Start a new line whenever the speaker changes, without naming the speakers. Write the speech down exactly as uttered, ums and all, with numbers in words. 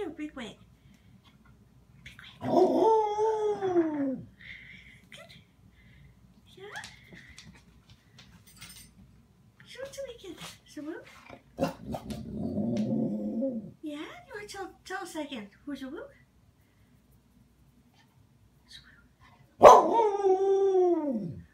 you, big wig. Big wig.
Oh.
Good. Yeah. Show it to me again. Swoop. Yeah, you want to tell, tell us that again. Who's a whoop?
Oh.